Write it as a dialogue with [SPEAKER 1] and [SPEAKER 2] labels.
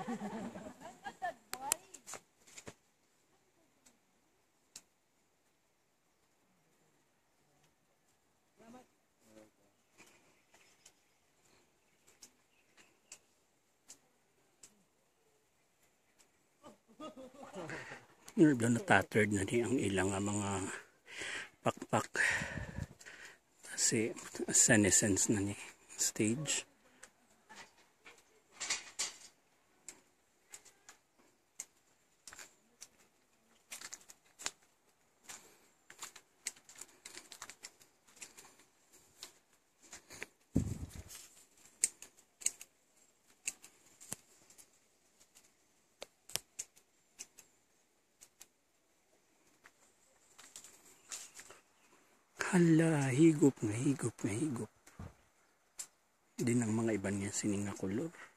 [SPEAKER 1] Doon na-tattered na din ang ilang mga pakpak kasi senescence na ni stage. Hala, higop na higop na higop. Din ang mga iba niya sining nga kulor.